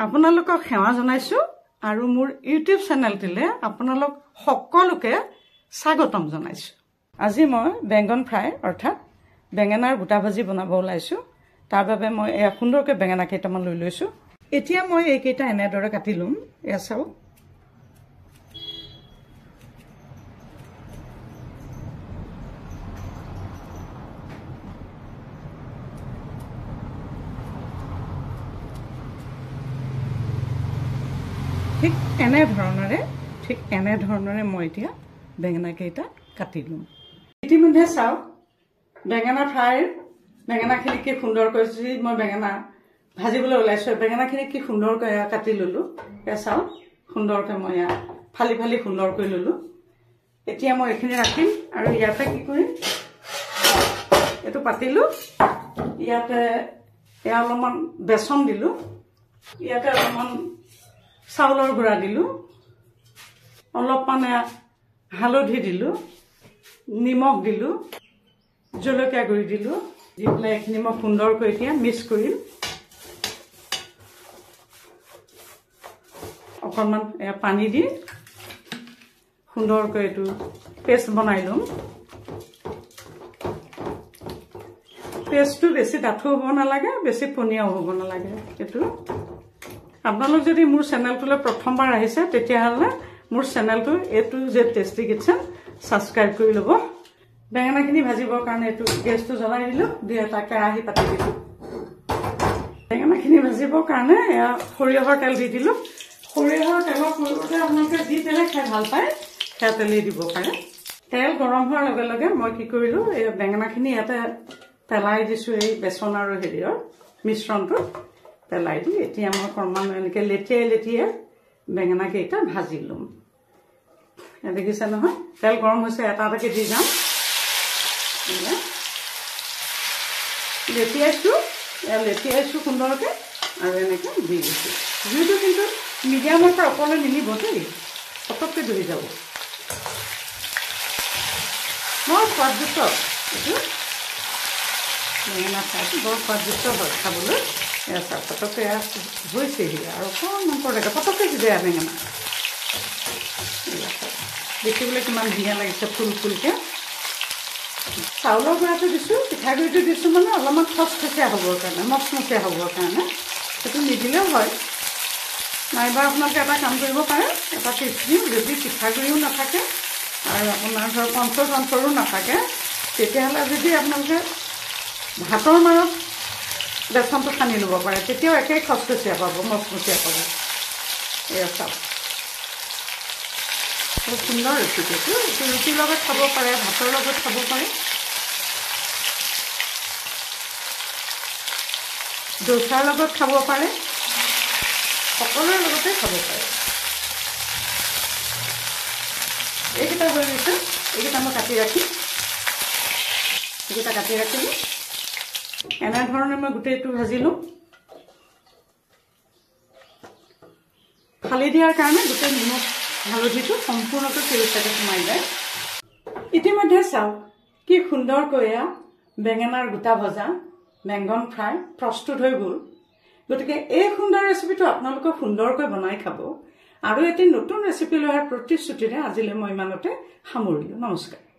আপোনালোকক সেৱা জনাইছো আৰু মোৰ ইউটিউব চেনেলটিলে আপোনালোক সকলোকে স্বাগতম জনাইছো। আজি মই বেঙেনা ফ্ৰাই অৰ্থাৎ বেঙেনাৰ গোটা ভাজি বনাব ওলাইছো। তাৰ বাবে মই সুন্দৰকৈ বেঙেনা কেইটামান লৈ লৈছো। এতিয়া মই এই কেইটা এনেদৰে কাটি লম। এয়া চাওক, ঠিক এনেধৰণৰে মই এতিয়া বেঙেনা কেইটা কাটি লম। ইতিমধ্যে চাওক, বেঙেনা ফ্ৰাইৰ বেঙেনাখিনি কি সুন্দৰকৈ মই বেঙেনা ভাজিবলৈ ওলাইছো। বেঙেনাখিনি কি সুন্দৰকৈ কাটি ললো। এয়া চাওক, সুন্দৰকৈ মই ফালি ফালি সুন্দৰকৈ ললো। এতিয়া মই এইখিনি ৰাখিম আৰু ইয়াতে কি কৰিম, এইটো পাতিলো, ইয়াতে এয়া অলপমান বেচন দিলো, ইয়াতে অলপমান চাউলৰ গুড়া দিলো, অলপমান হালধি দিলো, নিমখ দিলো, জলকীয়া গুড়ি দিলো, দি পেলাই এইখিনি মই সুন্দৰকৈ এতিয়া মিক্স কৰিম। অকণমান পানী দি সুন্দৰকৈ এইটো পেষ্ট বনাই লম। পেষ্টটো বেছি ডাঠো হ'ব নালাগে, বেছি পনীয়াও হ'ব নালাগে। এইটো আপোনালোক যদি মোৰ চেনেলটোলৈ প্ৰথমবাৰ আহিছে তেতিয়াহ'লে মোৰ চেনেলটো A to Z tasty kitchen subscribe কৰি ল'ব। বেঙেনাখিনি ভাজিবৰ কাৰণে এইটো গেছটো জ্বলাই দিলোঁ, দি এটা কেৰাহী পাতি দিলোঁ। বেঙেনাখিনি ভাজিবৰ কাৰণে এয়া সৰিয়হৰ তেল দি দিলোঁ। সৰিয়হৰ তেলৰ পৰিৱৰ্তে আপোনালোকে যি তেলে খাই ভাল পায় সেয়া তেলেই দিব পাৰে। তেল গৰম হোৱাৰ লগে লগে মই কি কৰিলোঁ, এই বেঙেনাখিনি ইয়াতে পেলাই দিছোঁ। এই বেচন আৰু হেৰিয়ৰ মিশ্ৰণটো পেলাই দি এতিয়া মই অকণমান এনেকৈ লেটিয়াই লেটিয়াই বেঙেনা কেইটা ভাজি ল'ম। দেখিছে নহয়, তেল গৰম হৈছে, এটা এটাকৈ দি যাম। লেটিয়াইছোঁ সুন্দৰকৈ আৰু এনেকৈ দি দিছোঁ। জুইটো কিন্তু মিডিয়ামৰ পৰা ওপৰলৈ নিমিব দেই, পটককৈ ধৰি যাব। বৰ সোৱাদযুক্ত এইটো বেঙেনা ফ্ৰাইটো, বৰ সোৱাদযুক্ত হয় খাবলৈ। এয়া চাওক, পটককৈ হৈছেহি আৰু অকণমান পটককৈ পটককৈ সিজাই বেঙেনা। দেখিবলৈ কিমান ধুনীয়া লাগিছে, ফুল ফুলকৈ। চাউলৰ গুড়াটো দিছোঁ, পিঠাগুড়িটো দিছোঁ, মানে অলপমান খচখচীয়া হ'বৰ কাৰণে, মচমচীয়া হ'বৰ কাৰণে। সেইটো নিদিলেও হয়, নাইবা আপোনালোকে এটা কাম কৰিব পাৰে, এটা টিপছ দিওঁ, যদি পিঠাগুড়িও নাথাকে আৰু আপোনাৰ ধৰক কৰ্ণফ্ল'ৰো নাথাকে, তেতিয়াহ'লে যদি আপোনালোকে ভাতৰ মাৰত বেচনটো সানি ল'ব পাৰে, তেতিয়াও একেই খচখচীয়া পাব, মচমচীয়া পাব। এয়া চাওক, খুব সুন্দৰ ৰেচিপিটো। এইটো ৰুটিৰ লগত খাব পাৰে, ভাতৰ লগত খাব পাৰে, দোচাৰ লগত খাব পাৰে, সকলোৰে লগতে খাব পাৰে। এইকেইটা হৈ গৈছে, এইকেইটা মই কাটি ৰাখিম। এইকেইটা কাটি ৰাখিলোঁ। এনেধৰণে মই গোটেইটো ভাজিলোঁ। ফালি দিয়াৰ কাৰণে গোটেই নিমখ হালধিটো সম্পূৰ্ণকৈ তেলতে সোমাই যায়। ইতিমধ্যে চাওক, কি সুন্দৰকৈ বেঙেনাৰ গোটা ভজা বেঙেনা ফ্ৰাই প্ৰস্তুত হৈ গ'ল। গতিকে এই সুন্দৰ ৰেচিপিটো আপোনালোকে সুন্দৰকৈ বনাই খাব। আৰু এটি নতুন ৰেচিপি লোৱাৰ প্ৰতিশ্ৰুতিৰে আজিলৈ মই ইমানতে সামৰিলোঁ। নমস্কাৰ।